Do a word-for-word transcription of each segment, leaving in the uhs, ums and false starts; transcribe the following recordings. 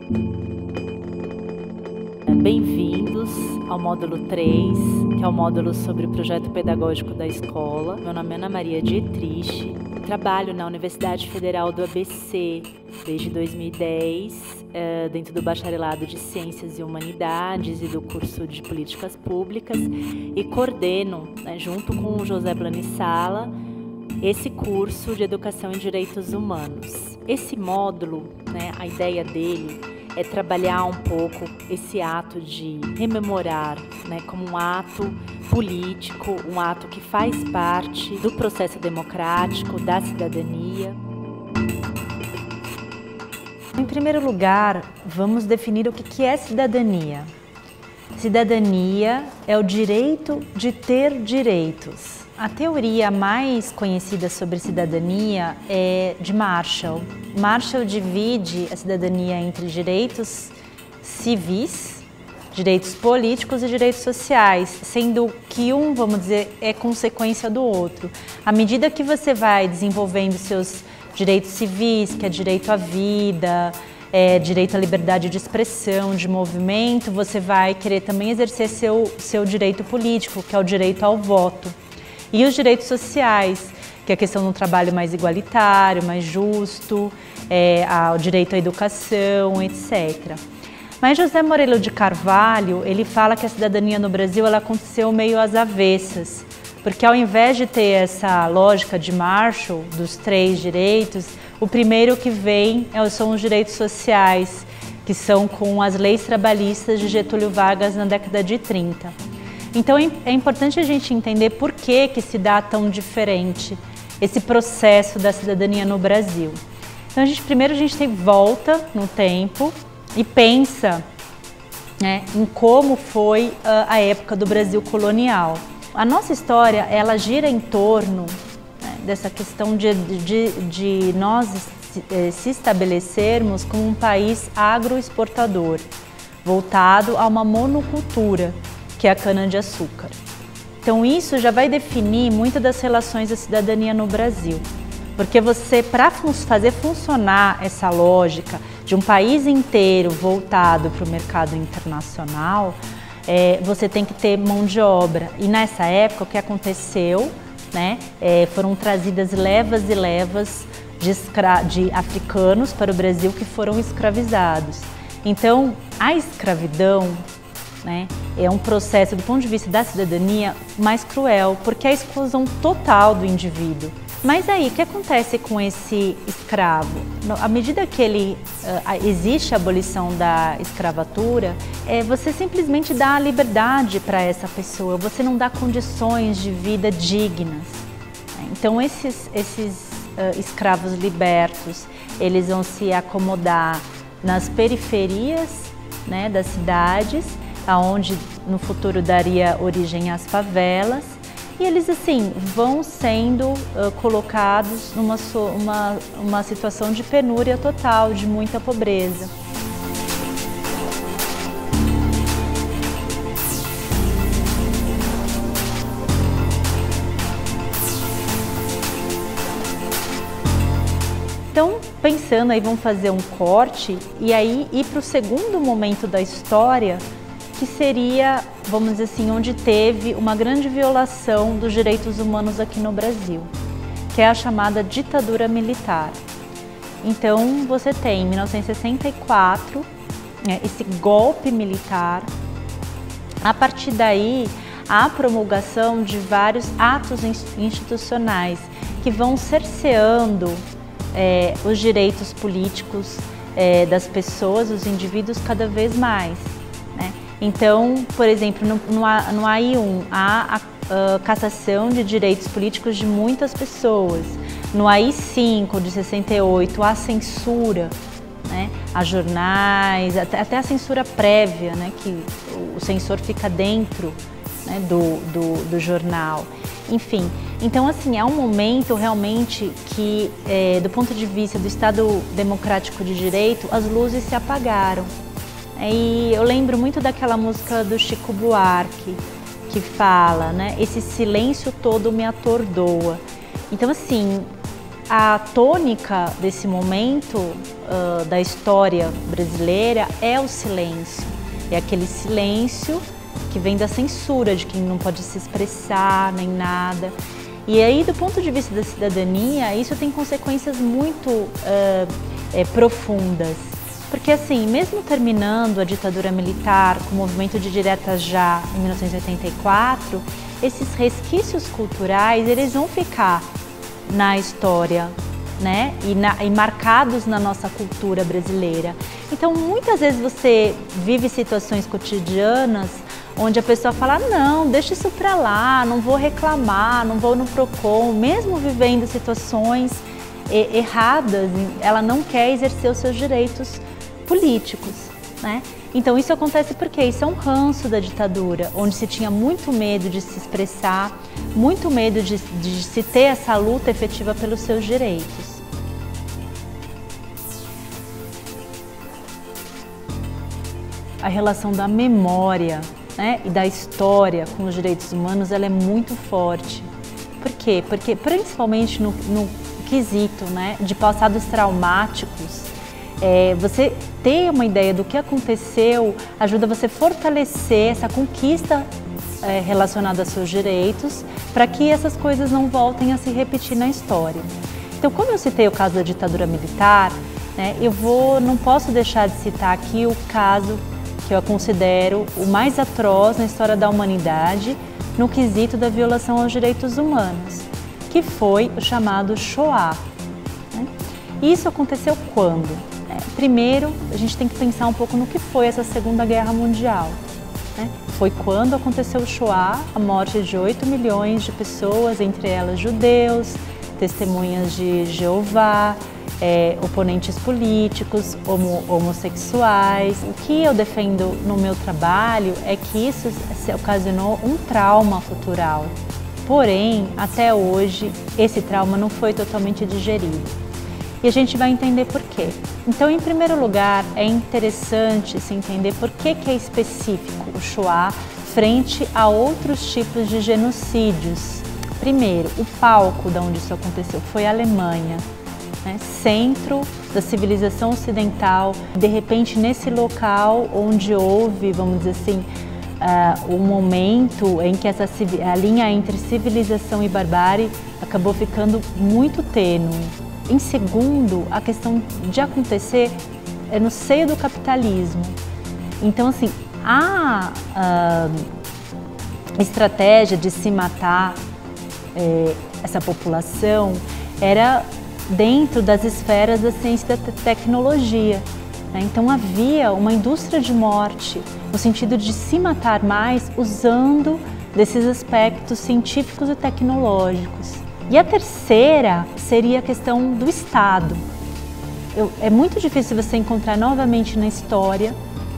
Bem-vindos ao módulo três, que é o módulo sobre o projeto pedagógico da escola. Meu nome é Ana Maria Dietrich, trabalho na Universidade Federal do A B C desde dois mil e dez, dentro do Bacharelado de Ciências e Humanidades e do curso de Políticas Públicas, e coordeno, né, junto com o José Blanissala, esse curso de Educação em Direitos Humanos. Esse módulo, né, a ideia dele é trabalhar um pouco esse ato de rememorar, né, como um ato político, um ato que faz parte do processo democrático, da cidadania. Em primeiro lugar, vamos definir o que é cidadania. Cidadania é o direito de ter direitos. A teoria mais conhecida sobre cidadania é de Marshall. Marshall divide a cidadania entre direitos civis, direitos políticos e direitos sociais, sendo que um, vamos dizer, é consequência do outro. À medida que você vai desenvolvendo seus direitos civis, que é direito à vida, é, direito à liberdade de expressão, de movimento, você vai querer também exercer seu, seu direito político, que é o direito ao voto. E os direitos sociais, que é a questão de um trabalho mais igualitário, mais justo, é, o direito à educação, etcétera. Mas José Moreira de Carvalho, ele fala que a cidadania no Brasil ela aconteceu meio às avessas, porque ao invés de ter essa lógica de Marshall, dos três direitos, o primeiro que vem são os direitos sociais, que são com as leis trabalhistas de Getúlio Vargas na década de trinta. Então é importante a gente entender por que que se dá tão diferente esse processo da cidadania no Brasil. Então a gente, primeiro a gente tem, volta no tempo e pensa, né, em como foi uh, a época do Brasil colonial. A nossa história ela gira em torno, né, dessa questão de, de, de nós se, se estabelecermos como um país agroexportador, voltado a uma monocultura, que é a cana-de-açúcar. Então isso já vai definir muitas das relações da cidadania no Brasil. Porque você, para fazer funcionar essa lógica de um país inteiro voltado para o mercado internacional, é, você tem que ter mão de obra. E nessa época o que aconteceu, né, é, foram trazidas levas e levas de, escra de africanos para o Brasil que foram escravizados. Então a escravidão, né, é um processo, do ponto de vista da cidadania, mais cruel, porque é a exclusão total do indivíduo. Mas aí, o que acontece com esse escravo? À medida que ele, uh, existe a abolição da escravatura, é, você simplesmente dá a liberdade para essa pessoa, você não dá condições de vida dignas. Então, esses, esses uh, escravos libertos, eles vão se acomodar nas periferias, né, das cidades, aonde no futuro daria origem às favelas, e eles assim vão sendo uh, colocados numa uma, uma situação de penúria total, de muita pobreza. Então, pensando aí, vamos fazer um corte e aí ir para o segundo momento da história, que seria, vamos dizer assim, onde teve uma grande violação dos direitos humanos aqui no Brasil, que é a chamada ditadura militar. Então, você tem, em mil novecentos e sessenta e quatro, né, esse golpe militar. A partir daí, há a promulgação de vários atos institucionais que vão cerceando é, os direitos políticos é, das pessoas, dos indivíduos, cada vez mais. Então, por exemplo, no, no, no A I um há a, a cassação de direitos políticos de muitas pessoas. No A I cinco, de sessenta e oito, há censura, né, a jornais, até, até a censura prévia, né, que o censor fica dentro, né, do, do, do jornal. Enfim, então assim, é um momento realmente que, é, do ponto de vista do Estado Democrático de Direito, as luzes se apagaram. E eu lembro muito daquela música do Chico Buarque, que fala, né, esse silêncio todo me atordoa. Então assim, a tônica desse momento uh, da história brasileira é o silêncio. É aquele silêncio que vem da censura, de quem não pode se expressar nem nada. E aí, do ponto de vista da cidadania, isso tem consequências muito uh, é, profundas. Porque assim, mesmo terminando a ditadura militar com o movimento de diretas já em mil novecentos e oitenta e quatro, esses resquícios culturais, eles vão ficar na história, né? E, na, e marcados na nossa cultura brasileira. Então, muitas vezes você vive situações cotidianas onde a pessoa fala, não, deixa isso pra lá, não vou reclamar, não vou no Procon, mesmo vivendo situações erradas, ela não quer exercer os seus direitos políticos, né? Então isso acontece porque isso é um ranço da ditadura, onde se tinha muito medo de se expressar, muito medo de, de se ter essa luta efetiva pelos seus direitos. A relação da memória, né, e da história com os direitos humanos, ela é muito forte. Por quê? Porque principalmente no, no quesito, né, de passados traumáticos, é, você ter uma ideia do que aconteceu ajuda você a fortalecer essa conquista é, relacionada aos seus direitos, para que essas coisas não voltem a se repetir na história. Então, como eu citei o caso da ditadura militar, né, eu vou, não posso deixar de citar aqui o caso que eu considero o mais atroz na história da humanidade no quesito da violação aos direitos humanos, que foi o chamado Shoah. Né? Isso aconteceu quando? É, primeiro, a gente tem que pensar um pouco no que foi essa Segunda Guerra Mundial. Né? Foi quando aconteceu o Shoah, a morte de oito milhões de pessoas, entre elas judeus, testemunhas de Jeová, É, oponentes políticos, homo, homossexuais. O que eu defendo no meu trabalho é que isso se ocasionou um trauma cultural. Porém, até hoje, esse trauma não foi totalmente digerido. E a gente vai entender por quê. Então, em primeiro lugar, é interessante se entender por que, que é específico o Shoah frente a outros tipos de genocídios. Primeiro, o palco de onde isso aconteceu foi a Alemanha. Né, centro da civilização ocidental, de repente nesse local onde houve, vamos dizer assim, uh, um momento em que essa, a linha entre civilização e barbárie acabou ficando muito tênue. Em segundo, a questão de acontecer é no seio do capitalismo. Então, assim, a uh, estratégia de se matar eh, essa população era dentro das esferas da ciência e da tecnologia. Né? Então havia uma indústria de morte, no sentido de se matar mais usando desses aspectos científicos e tecnológicos. E a terceira seria a questão do Estado. Eu, é muito difícil você encontrar novamente na história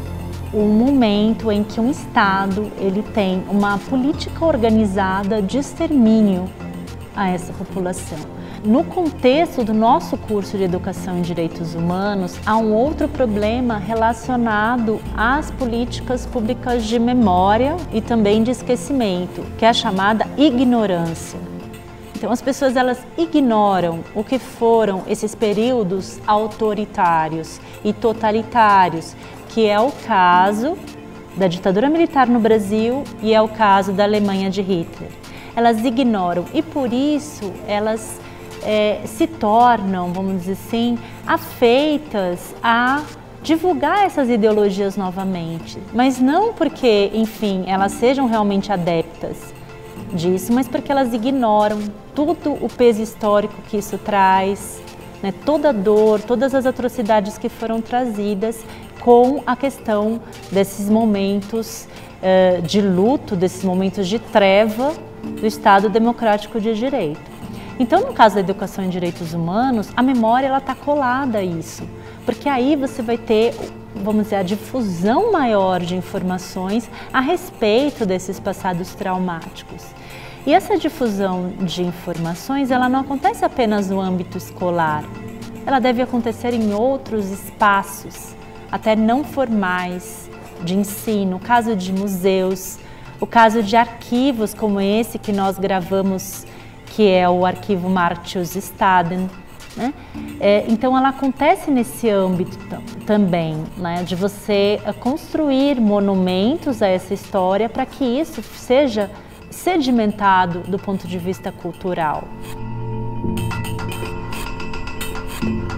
um momento em que um Estado ele tem uma política organizada de extermínio a essa população. No contexto do nosso curso de Educação em Direitos Humanos, há um outro problema relacionado às políticas públicas de memória e também de esquecimento, que é a chamada ignorância. Então, as pessoas elas ignoram o que foram esses períodos autoritários e totalitários, que é o caso da ditadura militar no Brasil e é o caso da Alemanha de Hitler. Elas ignoram e, por isso, elas É, se tornam, vamos dizer assim, afeitas a divulgar essas ideologias novamente. Mas não porque, enfim, elas sejam realmente adeptas disso, mas porque elas ignoram todo o peso histórico que isso traz, né, toda a dor, todas as atrocidades que foram trazidas com a questão desses momentos uh, de luto, desses momentos de treva do Estado Democrático de Direito. Então, no caso da educação em direitos humanos, a memória ela está colada a isso, porque aí você vai ter, vamos dizer, a difusão maior de informações a respeito desses passados traumáticos. E essa difusão de informações, ela não acontece apenas no âmbito escolar, ela deve acontecer em outros espaços, até não formais, de ensino, o caso de museus, o caso de arquivos como esse que nós gravamos que é o arquivo Martius-Staden, né? É, então ela acontece nesse âmbito também, né, de você construir monumentos a essa história para que isso seja sedimentado do ponto de vista cultural.